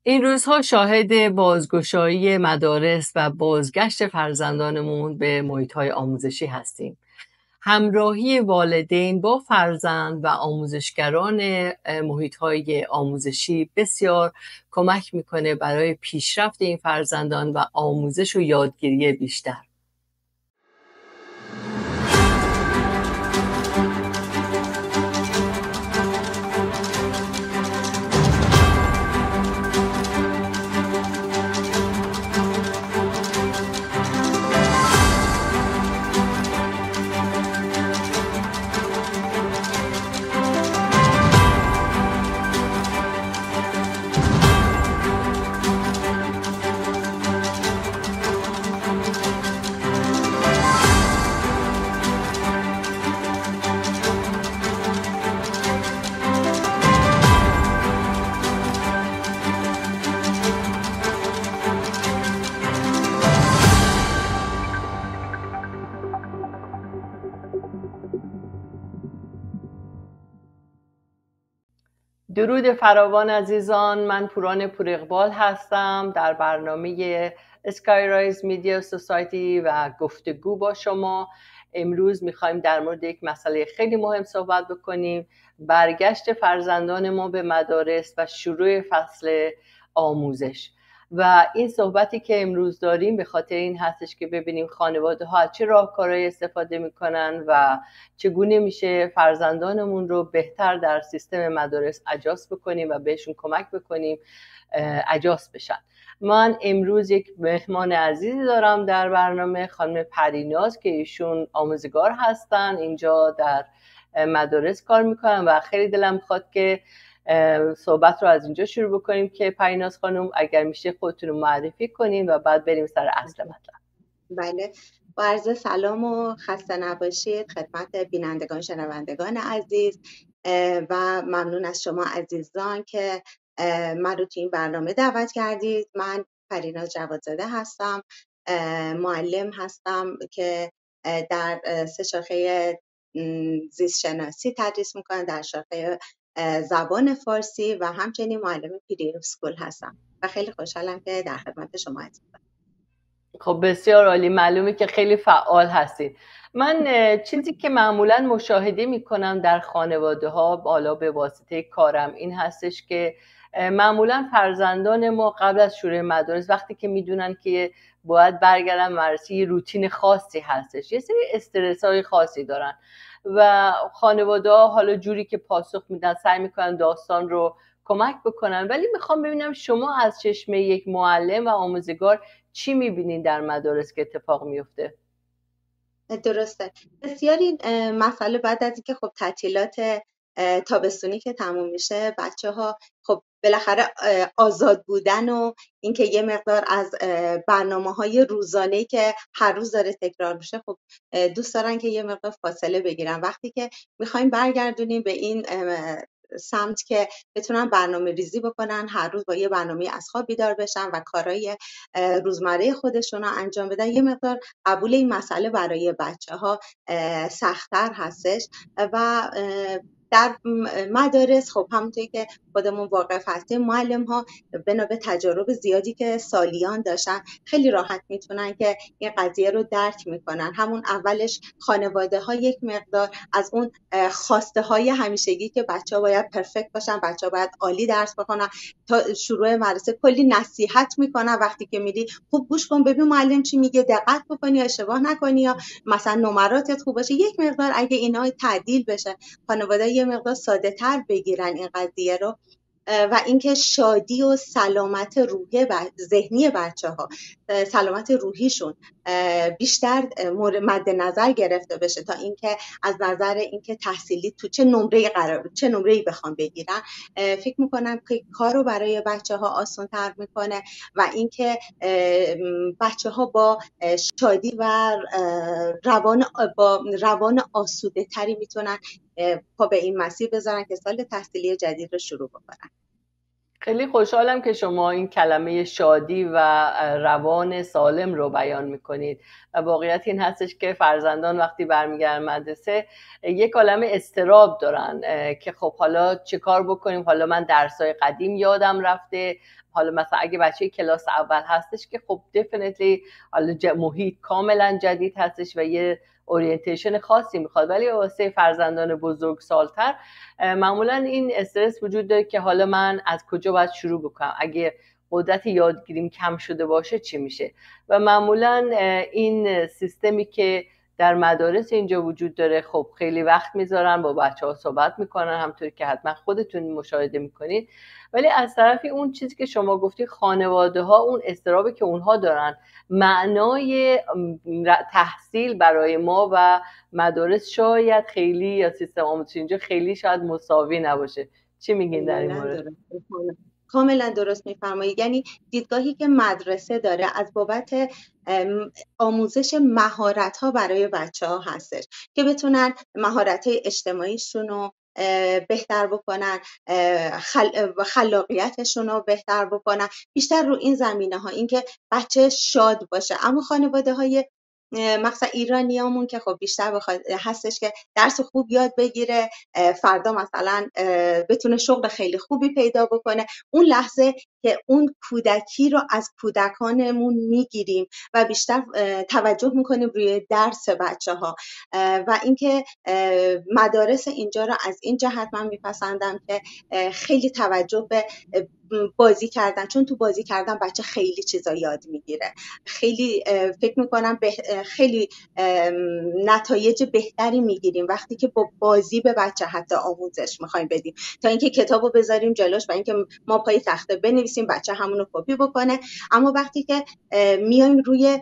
این روزها شاهد بازگشایی مدارس و بازگشت فرزندانمون به محیط‌های آموزشی هستیم. همراهی والدین با فرزند و آموزشگران محیط‌های آموزشی بسیار کمک میکنه برای پیشرفت این فرزندان و آموزش و یادگیری بیشتر. درود فراوان عزیزان، من پوران پوراقبال هستم در برنامه اسکایرایز میدیا سوسایتی و گفتگو با شما. امروز میخوایم در مورد یک مسئله خیلی مهم صحبت بکنیم، برگشت فرزندان ما به مدارس و شروع فصل آموزش. و این صحبتی که امروز داریم به خاطر این هستش که ببینیم خانواده ها از چه راهکارهایی استفاده میکنن و چگونه میشه فرزندانمون رو بهتر در سیستم مدارس اجاست بکنیم و بهشون کمک بکنیم اجاست بشن. من امروز یک مهمان عزیزی دارم در برنامه، خانم پریناز که ایشون آموزگار هستن، اینجا در مدارس کار میکنن و خیلی دلم میخواد که صحبت رو از اینجا شروع بکنیم که پریناز خانم اگر میشه خودتون رو معرفی کنین و بعد بریم سر اصل مطلب. بله، با عرض سلام و خسته نباشید خدمت بینندگان شنوندگان عزیز و ممنون از شما عزیزان که من رو تو این برنامه دعوت کردید. من پریناز جوادزاده هستم، معلم هستم که در 3 شاخه زیست شناسی تدریس میکنم، در شاخه زبان فارسی و همچنین معلم پری اسکول هستم و خیلی خوشحالم که در خدمت شما هستم. خب بسیار عالی، معلومه که خیلی فعال هستید. من چیزی که معمولا مشاهده میکنم در خانواده ها بالا به واسطه کارم این هستش که معمولا فرزندان ما قبل از شروع مدارس وقتی که میدونن که باید برگردن مدرسه یه روتین خاصی هستش، یه سری استرس های خاصی دارن و خانواده ها حالا جوری که پاسخ میدن سعی میکنن داستان رو کمک بکنن. ولی میخوام ببینم شما از چشم یک معلم و آموزگار چی میبینین در مدارس که اتفاق میفته؟ درسته، بسیار این مسئله بعد از اینکه خب تعطیلات تابستونی که تموم میشه بچه ها خب بالاخره آزاد بودن و اینکه یه مقدار از برنامه‌های روزانه‌ای که هر روز داره تکرار میشه خب دوست دارن که یه مقدار فاصله بگیرن. وقتی که میخوایم برگردونیم به این سمت که بتونن برنامه ریزی بکنن، هر روز با یه برنامه از خواب بیدار بشن و کارهای روزمره خودشون رو انجام بدن، یه مقدار قبول این مسئله برای بچه ها سخت‌تر هستش. و در مدارس خب همونطوری که خودمون واقف هستیم، معلم ها بنا به تجارب زیادی که سالیان داشتن خیلی راحت میتونن که این قضیه رو درک میکنن. همون اولش خانواده ها یک مقدار از اون خواسته های همیشگی که بچه ها باید پرفکت باشن، بچه ها باید عالی درس بخونن، تا شروع مدرسه کلی نصیحت میکنن وقتی که میری خوب گوش کن ببین معلم چی میگه، دقت بکنی یا اشتباه نکنی یا مثلا نمراتت خوب باشه. یک مقدار اگه اینا تعدیل بشه، خانواده یه مقدار ساده تر بگیرن این قضیه رو و اینکه شادی و سلامت روحی ذهنی بچه‌ها، سلامت روحیشون بیشتر مد نظر گرفته بشه تا اینکه از نظر اینکه تحصیلی تو چه نمره‌ای بخوام بگیرن، فکر میکنم که کارو برای بچه‌ها آسان‌تر میکنه و اینکه بچه‌ها با شادی و روان آسوده تری میتونن پا به این مسیر بذارن که سال تحصیلی جدید رو شروع بکنن. خیلی خوشحالم که شما این کلمه شادی و روان سالم رو بیان میکنید و واقعیت این هستش که فرزندان وقتی برمیگردن مدرسه یک عالمه اضطراب دارن که خب حالا چه کار بکنیم، حالا من درسای قدیم یادم رفته، حالا مثلا اگه بچه کلاس اول هستش که خب definitely حالا محیط کاملا جدید هستش و یه اورینتیشن خاصی میخواد، ولی واسه فرزندان بزرگ سالتر معمولا این استرس وجود داره که حالا من از کجا باید شروع بکنم، اگه قدرت یادگیریم کم شده باشه چی میشه. و معمولا این سیستمی که در مدارس اینجا وجود داره خب خیلی وقت میذارن با بچه ها صحبت میکنن، همطور که حتما خودتون مشاهده میکنید. ولی از طرفی اون چیزی که شما گفتی، خانواده ها اون اضطرابی که اونها دارن، معنای تحصیل برای ما و مدارس شاید خیلی یا سیستم آموزشی اینجا خیلی شاید مساوی نباشه. چی میگین در این مورد؟ کاملا درست میفرمایید. یعنی دیدگاهی که مدرسه داره از بابت آموزش مهارت ها برای بچه ها هستش که بتونن مهارت های اجتماعیشون رو بهتر بکنن، خلاقیتشون رو بهتر بکنن، بیشتر رو این زمینه ها، این که بچه شاد باشه. اما خانواده های مثلا ایرانیامون که خب بیشتر هستش که درس خوب یاد بگیره، فردا مثلا بتونه شغل خیلی خوبی پیدا بکنه. اون لحظه که اون کودکی رو از کودکانمون میگیریم و بیشتر توجه میکنیم روی درس بچه ها. و اینکه مدارس اینجا رو از این جهت من میپسندم که خیلی توجه به بازی کردن، چون تو بازی کردن بچه خیلی چیزا یاد میگیره. خیلی فکر میکنم خیلی نتایج بهتری میگیریم وقتی که با بازی به بچه حتی آموزش میخوایم بدیم، تا اینکه کتابو بذاریم جلوش و اینکه ما پای تخته بنویسیم بچه همونو کپی بکنه. اما وقتی که میایم روی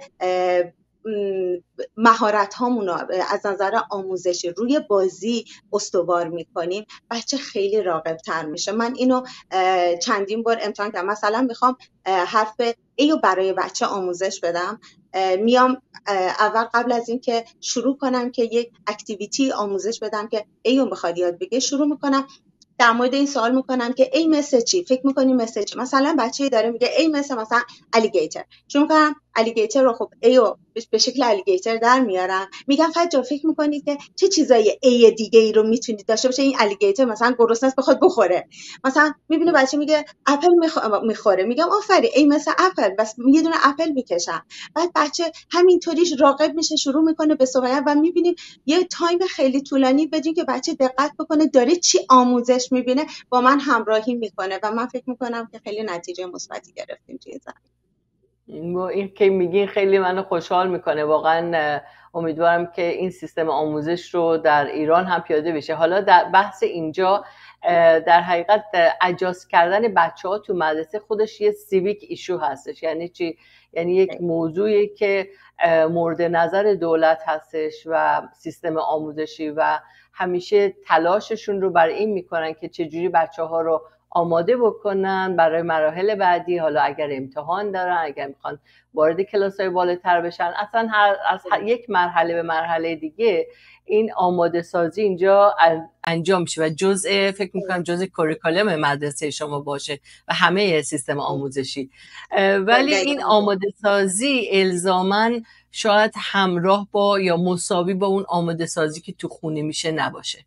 مهارت هامون رو از نظر آموزشی روی بازی استوار میکنیم، بچه خیلی راغب تر میشه. من اینو چندین بار امتحان کردم. مثلا میخوام حرف ایو برای بچه آموزش بدم، میام اول قبل از این که شروع کنم که یک اکتیویتی آموزش بدم که ایو بخواد یاد بگه، شروع میکنم در مورد این سوال میکنم که ای مثل چی؟ فکر میکنی مثل چی؟ مثلا بچه‌ای داره میگه ای مثلا الیگیتر. شروع میکنم الیگیتر رو، خب ایو به شکل الیگیتر در میارم، میگم فجر فکر میکنید که چه چیزای ای دیگه ای رو میتونید داشته باشه این الیگیتر مثلا گرسنه است بخواد بخوره؟ مثلا میبینه بچه میگه اپل میخوره، میگم آفرین ای مثل اپل، بس یه دونه اپل میکشم. بعد بچه همینطوریش راغب میشه، شروع میکنه به صحبت و میبینیم یه تایم خیلی طولانی بدون که بچه دقت بکنه داره چی آموزش میبینه با من همراهی میکنه و من فکر میکنم که خیلی نتیجه مثبتی گرفتیم توی زمین. این که میگین خیلی منو خوشحال میکنه واقعا. امیدوارم که این سیستم آموزش رو در ایران هم پیاده بشه. حالا در بحث اینجا در حقیقت اجاز کردن بچه ها تو مدرسه خودش یه سیویک ایشو هستش. یعنی چی؟ یعنی یک موضوعی که مورد نظر دولت هستش و سیستم آموزشی و همیشه تلاششون رو بر این میکنن که چجوری بچه ها رو آماده بکنن برای مراحل بعدی. حالا اگر امتحان دارن، اگر میخوان وارد کلاس‌های بالاتر بشن، اصلا از یک مرحله به مرحله دیگه این آماده سازی اینجا انجام میشه و جزء فکر میکنم جزء کوریکولوم مدرسه شما باشه و همه سیستم آموزشی. ولی این آماده سازی الزاماً شاید همراه با یا مساوی با اون آماده سازی که تو خونه میشه نباشه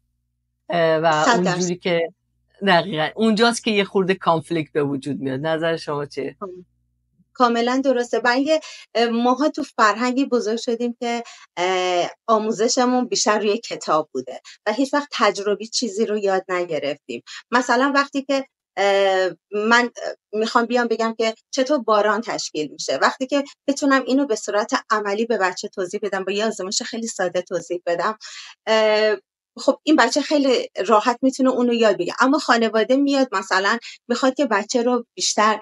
و اونجوری که دقیقا اونجاست که یه خورده کانفلیکت به وجود میاد. نظر شما چیه؟ کاملا درسته. بلکه ماها تو فرهنگی بزرگ شدیم که آموزشمون بیشتر روی کتاب بوده و هیچ وقت تجربی چیزی رو یاد نگرفتیم. مثلا وقتی که من میخوام بیام بگم که چطور باران تشکیل میشه، وقتی که بتونم اینو به صورت عملی به بچه توضیح بدم، با یه آزمایش خیلی ساده توضیح بدم، خب این بچه خیلی راحت میتونه اونو یاد بگیره. اما خانواده میاد مثلا میخواد که بچه رو بیشتر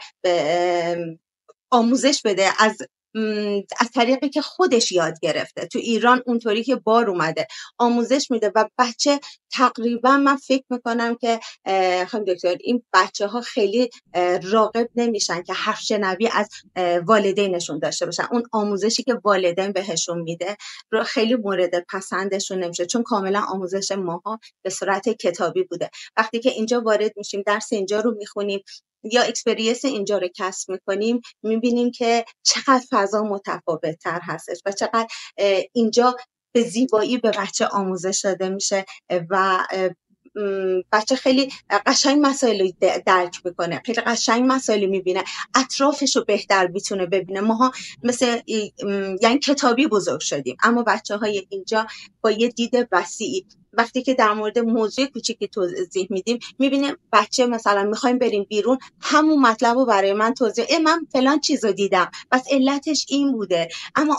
آموزش بده از طریقی که خودش یاد گرفته. تو ایران اونطوری که بار اومده آموزش میده و بچه تقریبا من فکر میکنم که خانم دکتر این بچه ها خیلی راغب نمیشن که حرف شنوی از والدینشون داشته باشن. اون آموزشی که والدین بهشون میده رو خیلی مورد پسندشون نمیشه، چون کاملا آموزش ماها به صورت کتابی بوده. وقتی که اینجا وارد میشیم درس اینجا رو میخونیم، یا اکسپریانس اینجا رو کسب میکنیم میبینیم که چقدر فضا متفاوت تر هستش و چقدر اینجا به زیبایی به بچه آموزش داده میشه و بچه خیلی قشنگ مسائل رو درک میکنه، خیلی قشنگ مسائل میبینه، اطرافش رو بهتر میتونه ببینه. ماها مثل یعنی کتابی بزرگ شدیم، اما بچه های اینجا با یه دید وسیعی وقتی که در مورد موضوع کوچیکی توضیح میدیم میبینیم بچه مثلا میخوایم بریم بیرون، همون مطلب رو برای من توضیح، من فلان چیز رو دیدم بس علتش این بوده. اما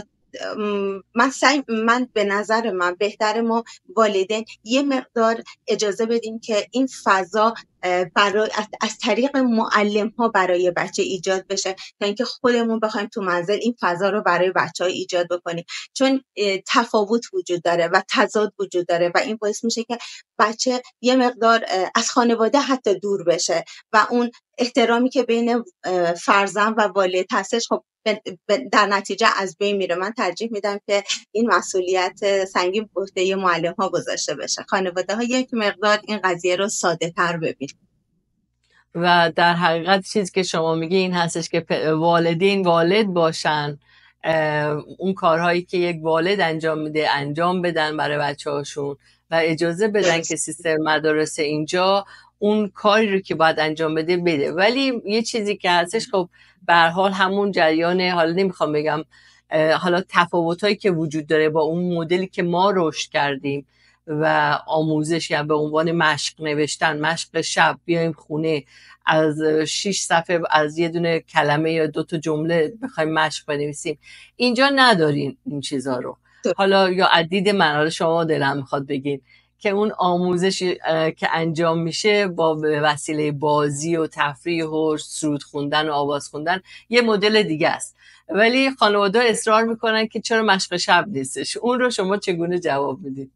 من به نظر من بهتر ما والدین یه مقدار اجازه بدیم که این فضا برای از طریق معلم ها برای بچه ایجاد بشه تا اینکه خودمون بخوایم تو منزل این فضا رو برای بچه ها ایجاد بکنیم، چون تفاوت وجود داره و تضاد وجود داره و این باعث میشه که بچه یه مقدار از خانواده حتی دور بشه و اون احترامی که بین فرزند و والد هستش خب در نتیجه از بین میره. من ترجیح میدم که این مسئولیت سنگین به عهده معلم ها گذاشته بشه، خانواده ها یک مقدار این قضیه رو ساده تر ببین. و در حقیقت چیزی که شما میگی این هستش که والدین والد باشن، اون کارهایی که یک والد انجام میده انجام بدن برای بچه هاشون و اجازه بدن که سیستم مدارس اینجا اون کاری رو که باید انجام بده. ولی یه چیزی که هستش خب به هر حال همون جریان، حالا نمیخوام بگم حالا تفاوتایی که وجود داره با اون مدلی که ما رشد کردیم و آموزش، یعنی به عنوان مشق نوشتن، مشق شب، بیایم خونه از 6 صفحه از یه دونه کلمه یا 2 تا جمله بخوایم مشق بنویسیم، اینجا ندارین این چیزا رو. حالا یا عدید من، شما دلم میخواد بگین که اون آموزش که انجام میشه با وسیله بازی و تفریح و سرود خوندن و آواز خوندن یه مدل دیگه است، ولی خانواده اصرار میکنن که چرا مشق شب نیستش. اون رو شما چگونه جواب میدید؟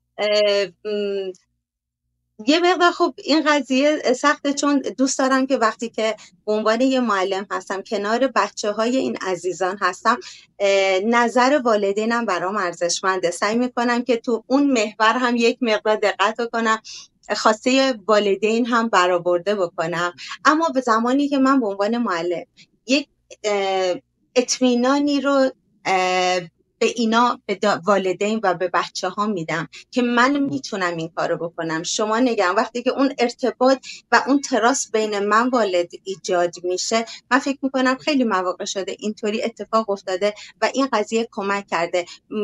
یه مقدار خب این قضیه سخته، چون دوست دارم که وقتی که به عنوان یه معلم هستم کنار بچه های این عزیزان هستم نظر والدینم برام ارزشمنده. سعی میکنم که تو اون محور هم یک مقدار دقت کنم، خواسته والدین هم برآورده بکنم. اما به زمانی که من به عنوان معلم یک اطمینانی رو به اینا، به والدین و به بچه ها میدم که من میتونم این کارو بکنم. شما نگم وقتی که اون ارتباط و اون تراس بین من والد ایجاد میشه، من فکر میکنم خیلی مواقع شده اینطوری اتفاق افتاده و این قضیه کمک کرده.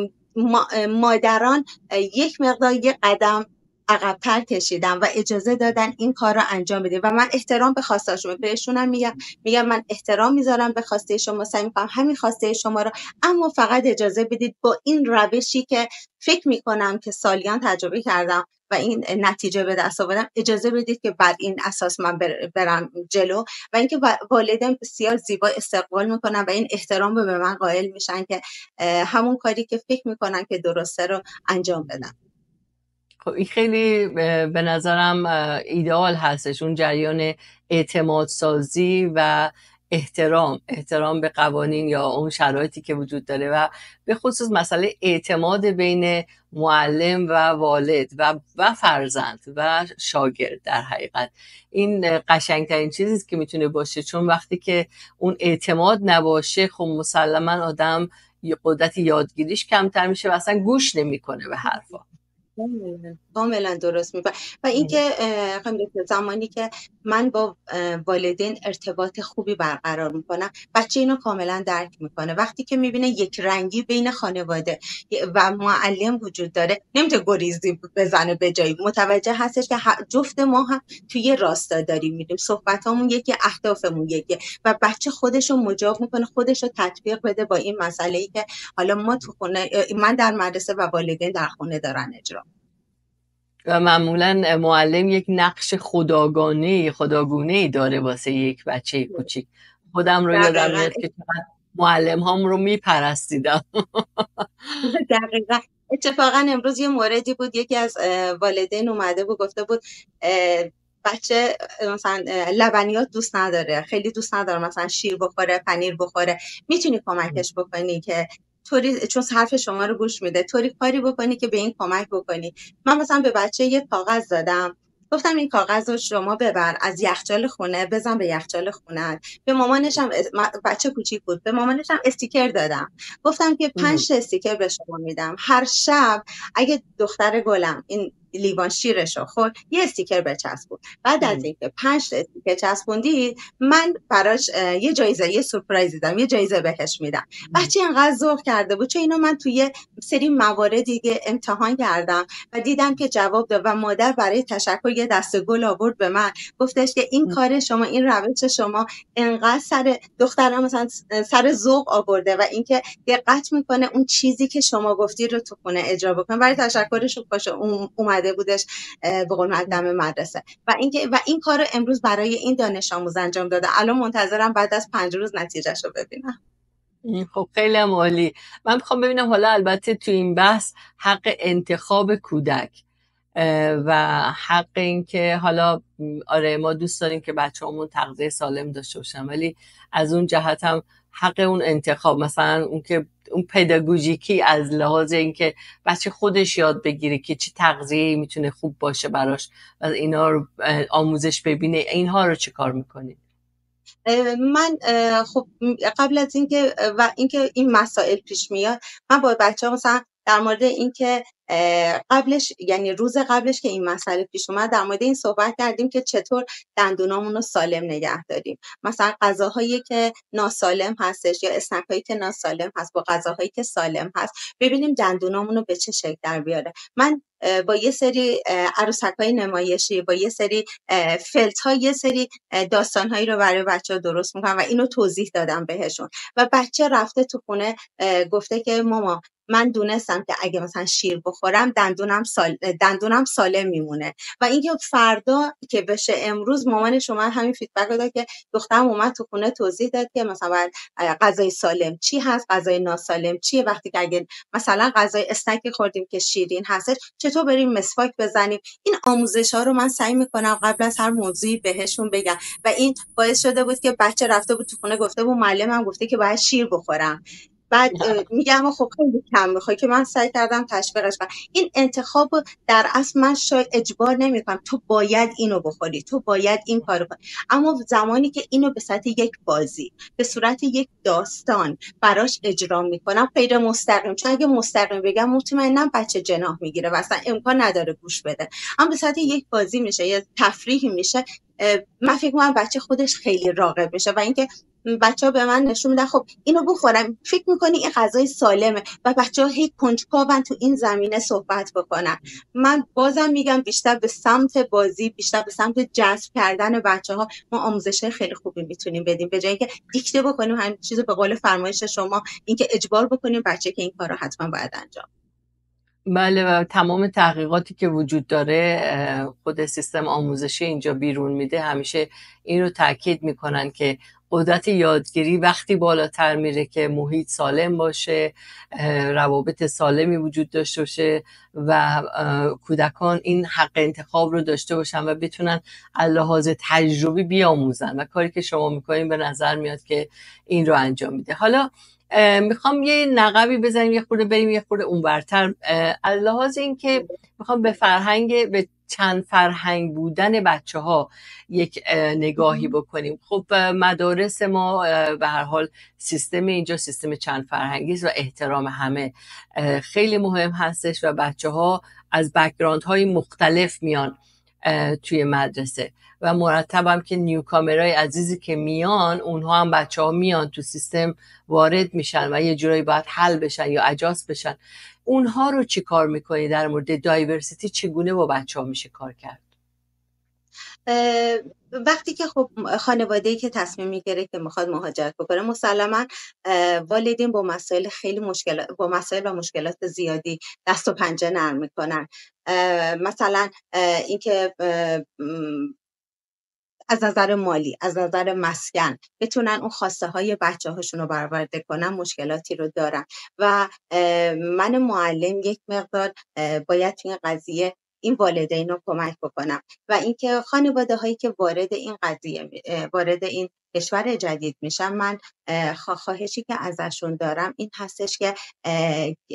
مادران یک مقدار یک قدم عقب‌تر کشیدن و اجازه دادن این کار رو انجام بده و من احترام به خواسته‌شون بهشونم میگم من احترام میذارم به خواسته شما، سعی میکنم همین خواسته شما رو، اما فقط اجازه بدید با این روشی که فکر میکنم که سالیان تجربه کردم و این نتیجه به دست آوردم، اجازه بدید که بر این اساس من برم جلو. و اینکه والدین بسیار زیبا استقبال میکنن و این احترام رو به من قائل میشن که همون کاری که فکر میکنن که درسته رو انجام بدن. خب این خیلی به نظرم ایدئال هستش، اون جریان اعتماد سازی و احترام به قوانین یا اون شرایطی که وجود داره و به خصوص مسئله اعتماد بین معلم و والد و فرزند و شاگرد. در حقیقت این قشنگترین چیزیست که میتونه باشه، چون وقتی که اون اعتماد نباشه خب مسلما آدم قدرت یادگیریش کمتر میشه و اصلا گوش نمیکنه به حرفا. کاملا درست میگه. و اینکه زمانی که من با والدین ارتباط خوبی برقرار میکنم، بچه اینو کاملا درک میکنه. وقتی که میبینه یک رنگی بین خانواده و معلم وجود داره، نمیتونه گریزی بزنه به جایی، متوجه هستش که جفت ما هم توی راستا داریم میریم، صحبتامون یکی، اهدافمون یکی و بچه خودشو مجاب میکنه، خودشو تطبیق بده با این مسئله‌ای که حالا ما تو خونه، من در مدرسه و والدین در خونه دارن اجرا. و معمولا معلم یک نقش خداگونه‌ای داره واسه یک بچه کوچیک. خودم رو یادم میاد که معلم هام رو میپرستیدم. دقیقا. اتفاقا امروز یه موردی بود، یکی از والدین اومده بود گفته بود بچه مثلا لبنیات دوست نداره، خیلی دوست نداره مثلا شیر بخوره، پنیر بخوره، میتونی کمکش بکنی که طوری، چون حرف شما رو گوش میده، طوری کاری بکنی که به این کمک بکنی. من مثلا به بچه یه کاغذ دادم، گفتم این کاغذ رو شما ببر از یخچال خونه بزن به یخچال خونه. به مامانش هم بچه کوچیک بود، به مامانش هم استیکر دادم. گفتم که 5 تا استیکر به شما میدم، هر شب اگه دختر گلم این لیوان شیرشو خورد یه استیکر بچسبون. بعد از اینکه 5 تا استیکر چسبوندید من براش یه جایزه، یه سورپرایز دادم، یه جایزه بهش میدم. بچه اینقدر ذوق کرده بود، چون اینو من توی سری موارد دیگه امتحان کردم و دیدم که جواب داد و مادر برای تشکر یه دسته گل آورد به من، گفتش که این کار شما، این روش شما انقدر سر دخترها مثلا سر ذوق آورده و اینکه دقت میکنه اون چیزی که شما گفتی رو تو خونه اجرا بکنه. برای تشکرش باشه اومده بودش به قول معلم مدرسه و اینکه و این کارو امروز برای این دانش آموز انجام داده. الان منتظرم بعد از 5 روز نتیجهشو ببینم. خب خیلی عالی. من میخوام ببینم حالا البته تو این بحث حق انتخاب کودک و حق این که حالا آره ما دوست داریم که بچه‌هامون تغذیه سالم داشته باشن، ولی از اون جهت هم حق اون انتخاب، مثلا اون که اون پداگوژیکی از لحاظ اینکه بچه خودش یاد بگیره که چه تغذیه‌ای میتونه خوب باشه براش و اینا رو آموزش ببینه، اینها رو چه کار میکنید؟ من خب قبل از اینکه و اینکه این مسائل پیش میاد، من با بچه‌ها مثلا در مورد اینکه قبلش، یعنی روز قبلش که این مسئله پیش اومد، در مورد این صحبت کردیم که چطور دندونامون رو سالم نگه داریم. مثلا غذاهایی که ناسالم هستش یا اسنک‌هایی که ناسالم هست با غذاهایی که سالم هست، ببینیم دندونامون رو به چه شکل در بیاره. من با یه سری عروسک‌های نمایشی، با یه سری فلت‌ها، یه سری داستان‌هایی رو برای بچه‌ها درست می‌کنم و اینو توضیح دادم بهشون و بچه رفته تو خونه گفته که ماما من دونستم که اگه مثلا شیر بخورم دندونم سالم میمونه. و اینکه فردا که بشه امروز مامان شما همین فیدبک رو داد که دخترم اومد تو خونه توضیح داد که مثلا غذای سالم چی هست، غذای ناسالم چیه، وقتی که اگه مثلا غذای اسنکی خوردیم که شیرین هستش چطور بریم مسواک بزنیم. این آموزش‌ها رو من سعی می‌کنم قبل از هر موضوعی بهشون بگم و این باعث شده بود که بچه رفته بود تو خونه گفته بود معلمم گفته که باید شیر بخورم. بعد میگم خب خیلی کم میخوای، که من سعی کردم تشویقش کنم. این انتخاب در اصل من شاید اجبار نمیکنم تو باید اینو بخوری، تو باید این کارو کنی، اما زمانی که اینو به صورت یک بازی، به صورت یک داستان براش اجرا میکنم غیر مستقیم، چون اگه مستقیم بگم مطمئنم بچه جناح میگیره و اصلا امکان نداره گوش بده، اما به صورت یک بازی میشه، یه تفریحی میشه. من فکر می‌کنم بچه خودش خیلی راغب میشه و اینکه بچه‌ها به من نشون میدن خب اینو بخورم، فکر میکنی این غذای سالمه و بچه‌ها هی کنجکاون تو این زمینه صحبت بکنن. من بازم میگم بیشتر به سمت بازی، بیشتر به سمت جذب کردن بچه‌ها ما آموزش خیلی خوبی میتونیم بدیم، به جای اینکه دیکته بکنیم همین چیزو به قول فرمایش شما، اینکه اجبار بکنیم بچه که این کارو حتما باید انجام. بله، و تمام تحقیقاتی که وجود داره خود سیستم آموزشی اینجا بیرون میده همیشه این رو تاکید میکنن که قدرت یادگیری وقتی بالاتر میره که محیط سالم باشه، روابط سالمی وجود داشته باشه و کودکان این حق انتخاب رو داشته باشن و بتونن از لحاظ تجربی بیاموزن و کاری که شما میکنین به نظر میاد که این رو انجام میده. حالا میخوام یه نقبی بزنیم، یه خورده بریم یه خورده اونورتر، از لحاظ این که میخوام به چند فرهنگ بودن بچه ها یک نگاهی بکنیم. خب مدارس ما به هر حال سیستم اینجا سیستم چند فرهنگی است و احترام همه خیلی مهم هستش و بچه ها از بک‌گراند های مختلف میان توی مدرسه و مرتب هم که نیوکامرای عزیزی که میان اونها هم بچه ها میان تو سیستم وارد میشن و یه جورایی باید حل بشن یا اجاست بشن. اونها رو چی کار میکنی در مورد دایورسیتی؟ چگونه با بچه ها میشه کار کرد؟ وقتی که خب خانواده‌ای که تصمیم میگیره که میخواد مهاجرت بکنه، مسلما والدین با مسائل و مشکلات زیادی دست و پنجه نرم میکنن. مثلا اینکه از نظر مالی، از نظر مسکن بتونن اون خواسته های بچه هاشون رو برآورده کنن، مشکلاتی رو دارن و من معلم یک مقدار باید توی این قضیه این والدین رو کمک بکنم و اینکه خانواده هایی که وارد این کشور جدید میشن، من خواهشی که ازشون دارم این هستش که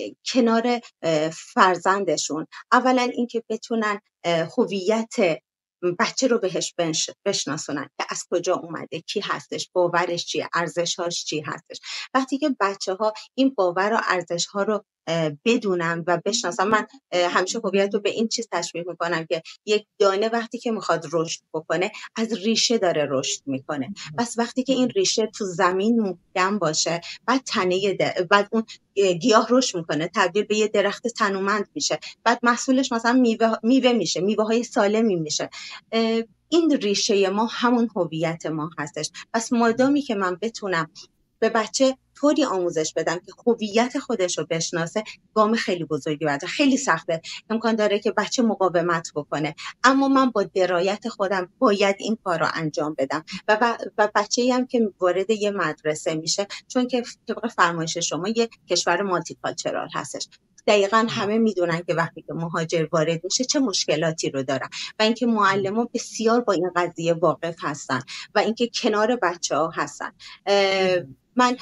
کنار فرزندشون اولا اینکه بتونن هویت بچه رو بهش بشناسونن که از کجا اومده، کی هستش، باورش چیه، ارزش‌هاش چی هستش. وقتی که بچه‌ها این باور و ارزش‌ها رو بدونن و بشناسن، من همیشه هویت رو به این چیز تشبیه میکنم که یک دانه وقتی که میخواد رشد بکنه از ریشه داره رشد میکنه. پس وقتی که این ریشه تو زمین محکم باشه، بعد بعد اون گیاه رشد میکنه، تبدیل به یه درخت تنومند میشه، بعد محصولش مثلا میوه میشه، میوه های سالمی میشه. این ریشه ما همون هویت ما هستش. پس مادامی که من بتونم به بچه طوری آموزش بدم که هویت خودش رو بشناسه، گام خیلی بزرگی برده. خیلی سخته، امکان داره که بچه مقاومت بکنه، اما من با درایت خودم باید این کار رو انجام بدم. و بچه‌ای هم که وارد یه مدرسه میشه، چون که طبق فرمایش شما یه کشور مالتی کالچرال هستش، دقیقاً همه میدونن که وقتی که مهاجر وارد میشه چه مشکلاتی رو دارن و اینکه معلمان بسیار با این قضیه واقف هستن و اینکه کنار بچه‌ها هستن. من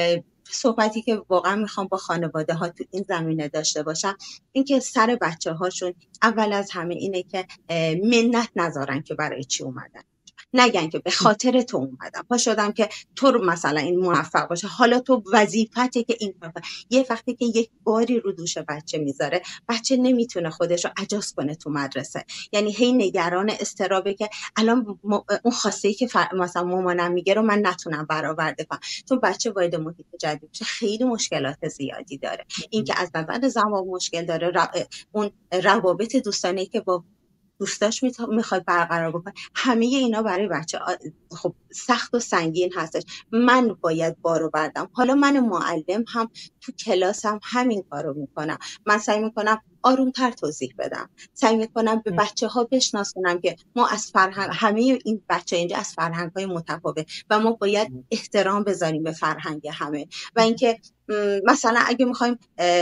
صحبتی که واقعا میخوام با خانواده ها تو این زمینه داشته باشم، اینکه سر بچه هاشون اول از همه اینه که منت نذارن که برای چی اومدن، نگن که به خاطر تو اومدم، پا شدم که تو رو مثلا این موفق باشه، حالا تو وظیفته که این کار. یه وقتی که یک باری رو دوش بچه میذاره، بچه نمیتونه خودش رو اجاز کنه تو مدرسه، یعنی هی نگران استرابه که الان اون خواسته ای که مثلا مامانم میگه رو من نتونم برآورده کنم، چون بچه وارد محیط جدید میشه خیلی مشکلات زیادی داره. اینکه از نظر زمان مشکل داره، اون روابط دوستانه که با دوستاش میخواد برقرار بکنه، همه اینا برای بچه خب سخت و سنگین هستش. من باید بارو بردم. حالا من معلم هم تو کلاسم همین کارو میکنم. من سعی میکنم آرومتر توضیح بدم، سعی میکنم به بچه ها بشناسونم که ما از فرهنگ، همه این بچه اینجا از فرهنگ های متفاوت و ما باید احترام بذاریم به فرهنگ همه. و اینکه مثلا اگه میخوایم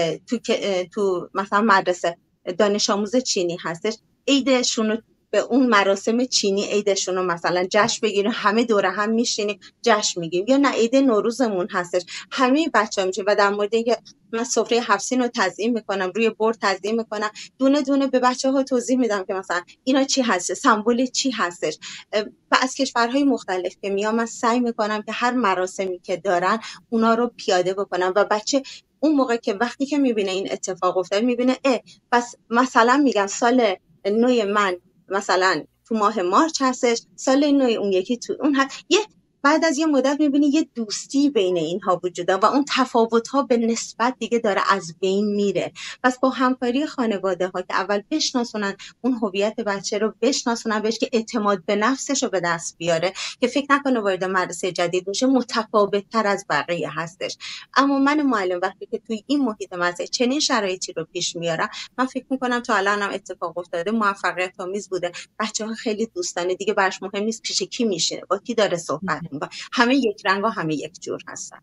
تو مثلا مدرسه دانش آموز چینی هستش، عیدشون رو به اون مراسم چینی عیدشون رو مثلا جشن بگیریم، همه دوره هم میشینیم جشن میگیم، یا نه عید نوروزمون هستش همه بچه‌ها میشه. و در مورد اینکه من سفره 7 سین رو تزیین میکنم، روی بورد تزیین میکنم، دونه دونه به بچه‌ها توضیح میدم که مثلا اینا چی هست، سمبل چی هستش. و از کشورهای مختلف که میام من سعی میکنم که هر مراسمی که دارن اونا رو پیاده بکنم و بچه اون موقع که وقتی که میبینه این اتفاق افتاده، میبینه پس مثلا میگم سال نوی من مثلا تو ماه مارچ هستش، سال نوی اون یکی تو اون هست. بعد از یه مدت میبینی یه دوستی بین اینها وجود داره و اون تفاوت‌ها به نسبت دیگه داره از بین میره. پس با همکاری خانواده ها که اول بشناسونن اون هویت بچه رو، بشناسونن بهش که اعتماد به نفسش رو به دست بیاره، که فکر نکنه وارد مدرسه جدید میشه متفاوت‌تر از بقیه هستش. اما من معلم وقتی که توی این محیط مدرسه چنین شرایطی رو پیش میارم، من فکر میکنم تا الان هم اتفاق افتاده، موفقیت آمیز بوده. بچه‌ها خیلی دوستانه، دیگه براش مهم نیست پیش کی میشینه، با کی داره صحبت میکنه، همه یک رنگ و همه یک جور هستن.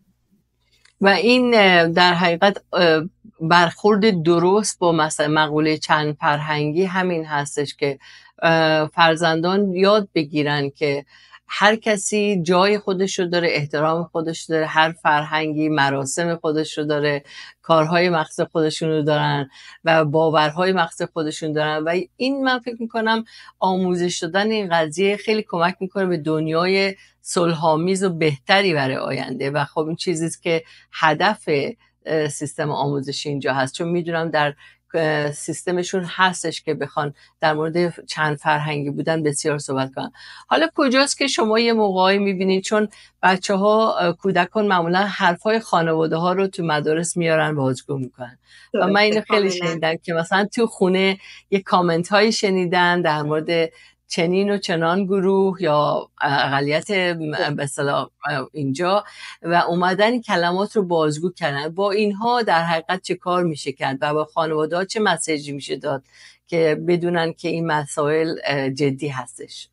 و این در حقیقت برخورد درست با مثلا مقوله چند فرهنگی همین هستش که فرزندان یاد بگیرن که هر کسی جای خودش رو داره، احترام خودش داره، هر فرهنگی مراسم خودش رو داره، کارهای مخصوص خودشون رو دارن و باورهای مخصوص خودشون دارن. و این من فکر میکنم آموزش دادن این قضیه خیلی کمک میکنه به دنیای صلح‌آمیز و بهتری برای آینده. و خب این چیزیست که هدف سیستم آموزشی اینجا هست، چون میدونم در سیستمشون هستش که بخوان در مورد چند فرهنگی بودن بسیار صحبت کنن. حالا کجاست که شما یه موقعی میبینید، چون بچه ها کودکان معمولا حرفای خانواده ها رو تو مدارس میارن بازگو میکنن و من اینو خیلی شنیدم که مثلا تو خونه یه کامنت هایی شنیدن در مورد چنین و چنان گروه یا اقلیت به اصطلاح اینجا و اومدن این کلمات رو بازگو کردن. با اینها در حقیقت چه کار میشه کرد و با خانواده ها چه مسیجی میشه داد که بدونن که این مسائل جدی هستش؟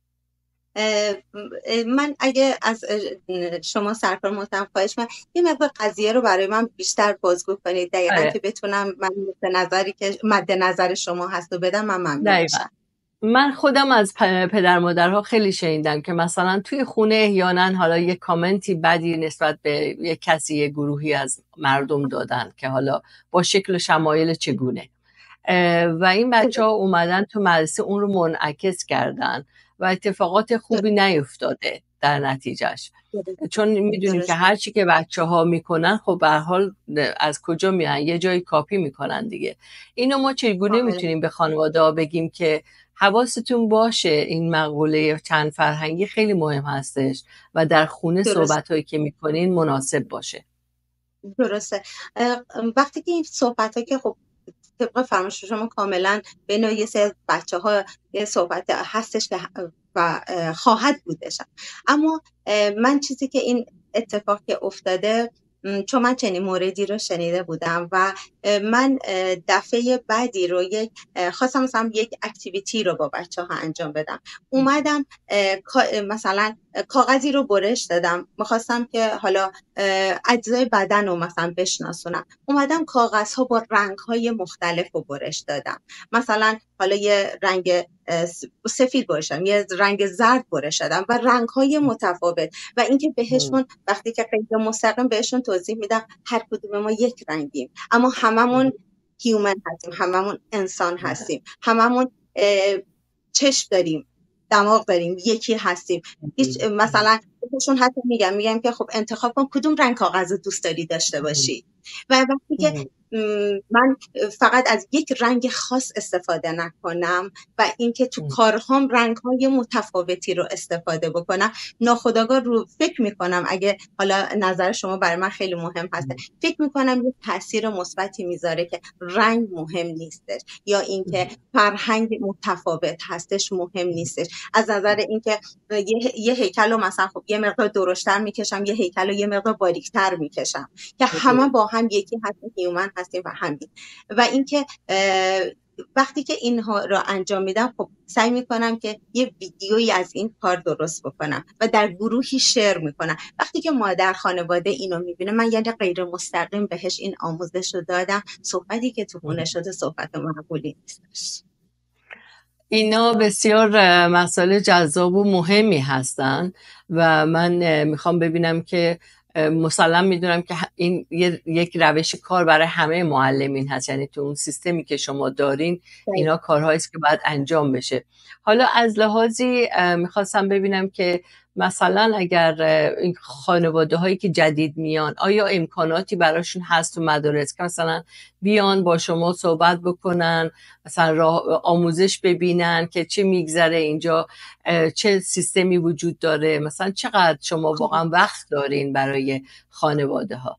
من اگه از شما سرکار محترم خواهش من یه مقدار قضیه رو برای من بیشتر بازگو کنید دقیقا که بتونم من نظری که مد نظر شما هست و بدم من ممنون میشم. من خودم از پدر مادرها خیلی شنیدم که مثلا توی خونه احیانا حالا یه کامنتی بدی نسبت به یه کسی، یه گروهی از مردم دادن که حالا با شکل و شمایل چگونه، و این بچه ها اومدن تو مدرسه اون رو منعکس کردن و اتفاقات خوبی نیفتاده در نتیجهش. چون میدونیم که هر چی که بچه ها میکنن خب به هر حال از کجا میان، یه جایی کاپی میکنن دیگه. اینو ما چگونه میتونیم به خانواده ها بگیم که حواستون باشه این مقوله چند فرهنگی خیلی مهم هستش و در خونه صحبت هایی که میکنین مناسب باشه؟ درسته. وقتی که این صحبت ها که خب طبق فرمایش شما کاملا بین یه سری بچه ها یه صحبت هستش که و خواهد بودش، اما من چیزی که این اتفاق که افتاده، چون من چنین موردی رو شنیده بودم و من دفعه بعدی رو خواستم مثلا یک اکتیویتی رو با بچه ها انجام بدم. اومدم مثلا کاغذی رو برش دادم، میخواستم که حالا اجزای بدن رو مثلا بشناسونم. اومدم کاغذها با رنگ‌های مختلف رو برش دادم. مثلا حالا یه رنگ سفید برش دادم، یه رنگ زرد برش دادم و رنگ‌های متفاوت، و اینکه بهشون وقتی که غیر مستقیم بهشون توضیح میدم هر کدوم ما یک رنگیم، اما هممون هیومن هستیم، هممون انسان هستیم، هممون چشم داریم، دماغ داریم، یکی هستیم. هیچ مثلا بهشون حتی میگم که خب انتخاب کن کدوم رنگ کاغذ دوست داری داشته باشی. و وقتی که من فقط از یک رنگ خاص استفاده نکنم و اینکه تو کارهام رنگ‌های متفاوتی رو استفاده بکنم، ناخودآگاه رو فکر میکنم، اگه حالا نظر شما برای من خیلی مهم هسته، فکر میکنم یه تاثیر مثبتی میذاره که رنگ مهم نیستش یا اینکه فرهنگ متفاوت هستش مهم نیستش. از نظر اینکه یه هیکل رو مثلا خب یه مقدار درشتر میکشم، یه هیکل رو یه مقدار باریکتر میکشم، که همه با هم یکی هستیم، هیومن هستیم و همین. و اینکه وقتی که اینها رو انجام میدم، خب سعی میکنم که یه ویدیویی از این کار درست بکنم و در گروهی شیر میکنم. وقتی که مادر خانواده اینو میبینه، من یعنی غیر مستقیم بهش این آموزش رو دادم، صحبتی که تو خونه شده صحبت معقولی نیستش. اینا بسیار مسائل جذاب و مهمی هستن و من میخوام ببینم که مسلم میدونم که این یک روش کار برای همه معلمین هست، یعنی تو اون سیستمی که شما دارین اینا کارهایی است که باید انجام بشه. حالا از لحاظی میخواستم ببینم که مثلا اگر این خانواده هایی که جدید میان، آیا امکاناتی براشون هست تو مدارس که مثلا بیان با شما صحبت بکنن، مثلا آموزش ببینن که چه میگذره اینجا، چه سیستمی وجود داره، مثلا چقدر شما واقعا وقت دارین برای خانواده ها؟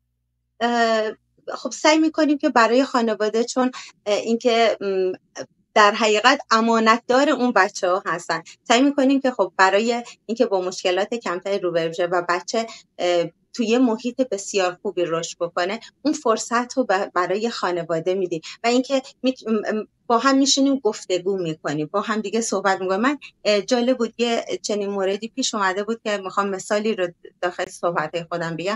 خب سعی میکنیم که برای خانواده، چون اینکه در حقیقت امانتدار اون بچه ها هستن، سعی میکنیم که خب برای اینکه با مشکلات کمتری روبرو بشه و بچه توی محیط بسیار خوبی رشد بکنه، اون فرصت رو برای خانواده میدیم و اینکه با هم میشینیم گفتگو میکنیم، با هم دیگه صحبت میکنیم. من جالب بود یه چنین موردی پیش اومده بود که میخوام مثالی رو داخل صحبت خودم بگم.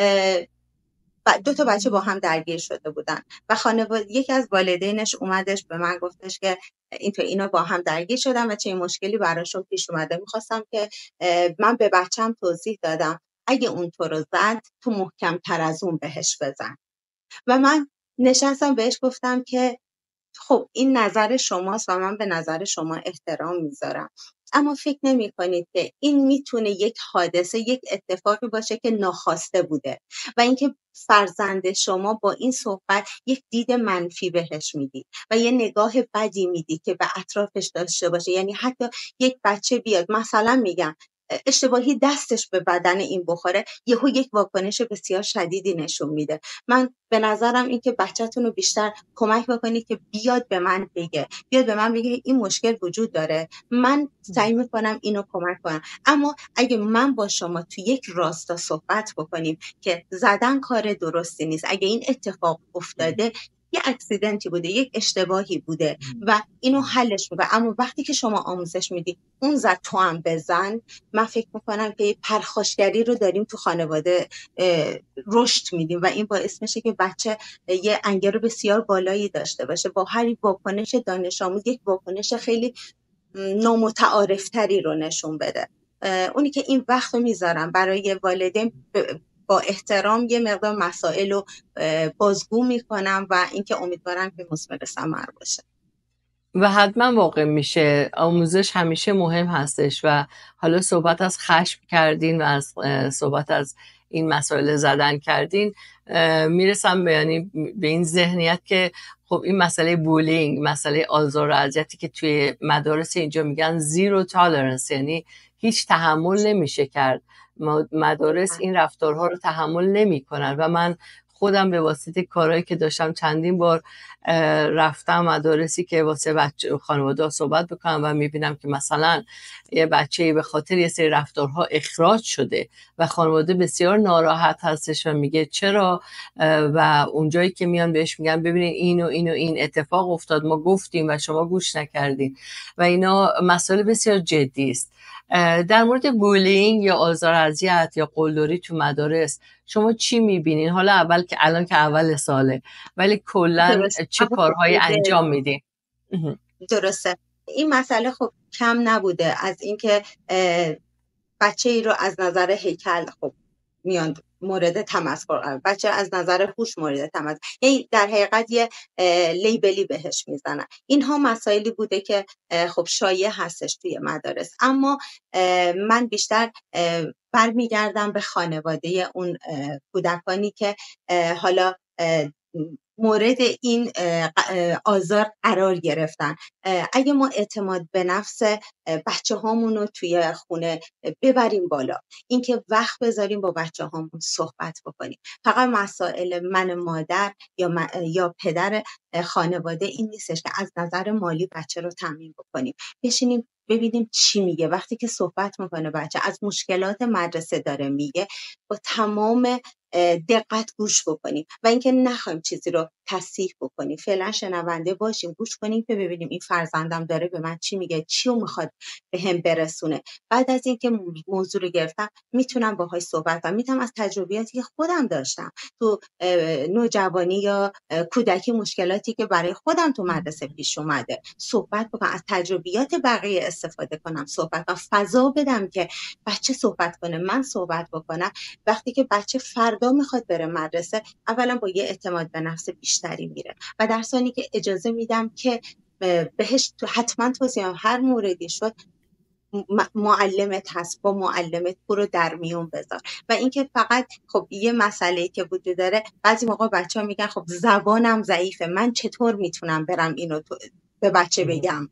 دو تا بچه با هم درگیر شده بودن و خانواده یکی از والدینش اومدش به من گفتش که اینا با هم درگیر شدن و چه مشکلی براشون پیش اومده. میخواستم که من به بچه‌م توضیح دادم اگه اون تو رو زد، تو محکم تر از اون بهش بزن. و من نشستم بهش گفتم که خب این نظر شماست و من به نظر شما احترام میذارم، اما فکر نمی کنید که این میتونه یک حادثه، یک اتفاقی باشه که ناخواسته بوده و اینکه فرزند شما با این صحبت یک دید منفی بهش میدی و یه نگاه بدی میدی که به اطرافش داشته باشه. یعنی حتی یک بچه بیاد مثلا میگم اشتباهی دستش به بدن این بخوره، یهو یک واکنش بسیار شدیدی نشون میده. من به نظرم این که بچه‌تون رو بیشتر کمک بکنید که بیاد به من بگه این مشکل وجود داره، من سعی میکنم اینو کمک کنم. اما اگه من با شما تو یک راستا صحبت بکنیم که زدن کار درستی نیست، اگه این اتفاق افتاده یه اکسیدنتی بوده، یک اشتباهی بوده و اینو حلش میکنه، اما وقتی که شما آموزش میدی اون زد تو هم بزن، من فکر میکنم که یه پرخاشگری رو داریم تو خانواده رشد میدیم و این باعث میشه که بچه یه انگار بسیار بالایی داشته باشه، با هر واکنش دانش آموز یک واکنش خیلی نامتعارف تری رو نشون بده. اونی که این وقت رو میذارم برای والدین با احترام یه مقدار مسائل رو بازگو میکنم و اینکه امیدوارم که مثمر ثمر باشه. و حتما واقع میشه. آموزش همیشه مهم هستش و حالا صحبت از خشم کردین و از صحبت از این مسائل زدن کردین، میرسم یعنی به این ذهنیت که خب این مسئله بولینگ، مسئله آزار و اذیتی که توی مدارس اینجا میگن زیرو تالرنس، یعنی هیچ تحمل نمیشه کرد. مدارس این رفتارها رو تحمل نمیکنن و من خودم به واسطه کارهایی که داشتم چندین بار رفتم مدارسی که واسه بچه خانواده صحبت بکنم و میبینم که مثلا یه بچه‌ای به خاطر یه سری رفتارها اخراج شده و خانواده بسیار ناراحت هستش و میگه چرا، و اونجایی که میان بهش میگن ببینین این اتفاق افتاد، ما گفتیم و شما گوش نکردین و اینا مسئله بسیار جدی است. در مورد بولینگ یا آزار اذیت یا قلدری تو مدارس شما چی میبینین؟ حالا الان که اول ساله، ولی کلا چه کارهایی انجام میدین؟ درسته. این مسئله خب کم نبوده، از اینکه بچه ای رو از نظر هیکل خب میان مورد تمسخر قرار، بچه از نظر هوش مورد تمسخر، یعنی در حقیقت یه لیبلی بهش میزنن. اینها مسائلی بوده که خب شایع هستش توی مدارس، اما من بیشتر برمیگردم به خانواده اون کودکانی که حالا مورد این آزار قرار گرفتن. اگه ما اعتماد به نفس بچه هامون رو توی خونه ببریم بالا، اینکه وقت بذاریم با بچه هامون صحبت بکنیم، فقط مسائل من مادر یا پدر خانواده این نیستش که از نظر مالی بچه رو تامین بکنیم. بشینیم ببینیم چی میگه. وقتی که صحبت میکنه بچه از مشکلات مدرسه داره میگه، با تمام دقت گوش بکنیم و اینکه نخوایم چیزی رو تصحیح بکنیم، فعلا شنونده باشیم، گوش کنیم که ببینیم این فرزندم داره به من چی میگه، چی رو میخواد به هم برسونه. بعد از اینکه موضوع رو گرفتم میتونم باهاش صحبت کنم، میتونم از تجربیاتی که خودم داشتم تو نوجوانی یا کودکی، مشکلاتی که برای خودم تو مدرسه پیش اومده صحبت بکنم، از تجربیات بقیه استفاده کنم، صحبت کنم، فضا بدم که بچه صحبت کنه، من صحبت بکنم. وقتی که بچه فردا میخواد بره مدرسه، اولا با یه اعتماد به نفس بیشتری میره و در ثانی که اجازه میدم که بهش حتما توضیح هر موردی شد، معلمت هست، با معلمت برو در میون بذار. و اینکه فقط خب یه مسئله که وجود داره، بعضی موقع بچه‌ها میگن خب زبانم ضعیفه، من چطور میتونم برم اینو به بچه بگم،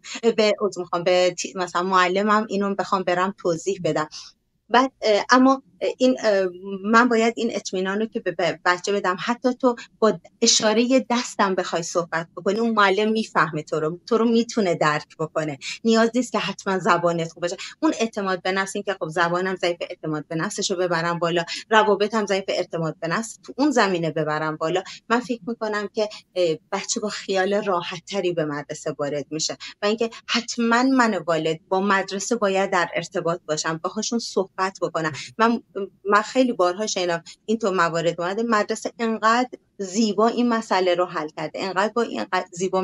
به مثلا معلمم اینو بخوام برم توضیح بدم. بعد اما این من باید این اطمینان رو که به بچه بدم، حتی تو با اشاره دستم بخوای صحبت بکنی، اون معلم میفهمه تو رو میتونه درک بکنه. نیاز نیست که حتما زبانت خوب باشه. اون اعتماد به نفس، این که خب زبانم ضعیف، اعتماد به نفسشو ببرم بالا، روابطم ضعیف، اعتماد به نفس تو اون زمینه ببرم بالا، من فکر میکنم که بچه با خیال راحت تری به مدرسه وارد میشه. و اینکه حتما من والد با مدرسه باید در ارتباط باشم، باهاشون صحبت بکنم. من خیلی بارها شنیدم این تو موارد اومده مدرسه انقدر زیبا این مسئله رو حل کرده، انقدر با اینقدر زیبا